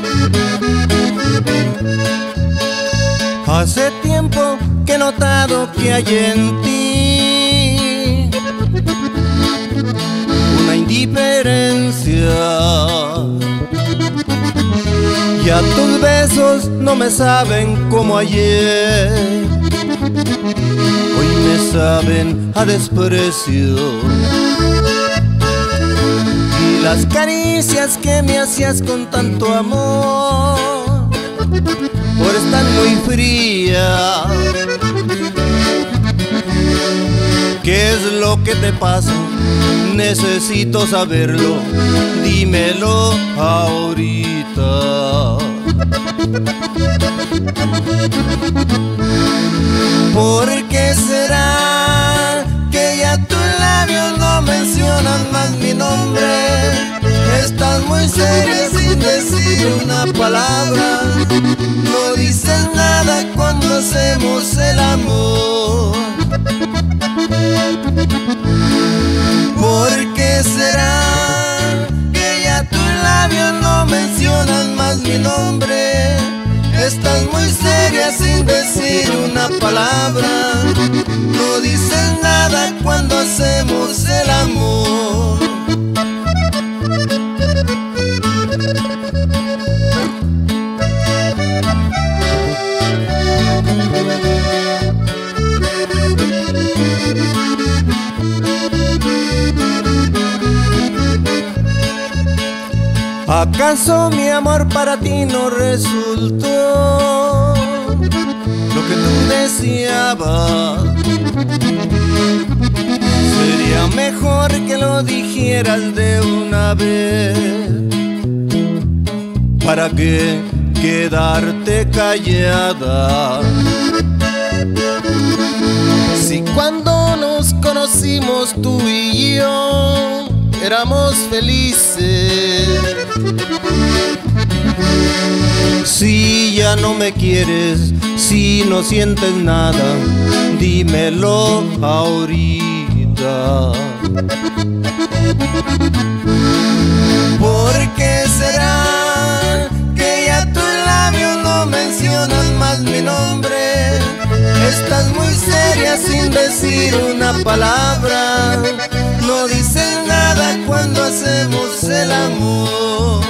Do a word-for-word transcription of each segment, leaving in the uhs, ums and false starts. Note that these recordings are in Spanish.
Hace tiempo que he notado que hay en ti una indiferencia, y a tus besos no me saben como ayer, hoy me saben a desprecio. Y las caricias que me hacías con tanto amor ahora están muy frías. ¿Qué es lo que te pasa? Necesito saberlo, dímelo ahorita. ¿Por qué será que ya tus labios no mencionan más mi nombre? Estás muy seria sin decir una palabra, no dices nada cuando hacemos el amor. ¿Por qué será que ya tus labios no mencionan más mi nombre? Estás muy seria sin decir una palabra, no dices nada cuando hacemos el amor. ¿Acaso mi amor para ti no resultó lo que tú deseabas? Sería mejor que lo dijeras de una vez. ¿Para qué quedarte callada? Si cuando nos conocimos tú y yo éramos felices. Si ya no me quieres, si no sientes nada, dímelo ahorita. ¿Por qué será que ya tus labios no mencionan más mi nombre? Estás muy seria sin decir una palabra, no dices nada cuando hacemos el amor.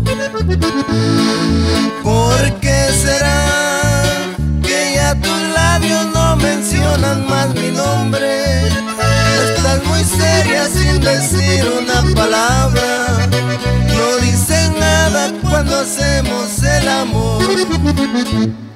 ¿Por qué será que ya tus labios no mencionan más mi nombre? Estás muy seria sin decir una palabra, no dices nada cuando hacemos el amor.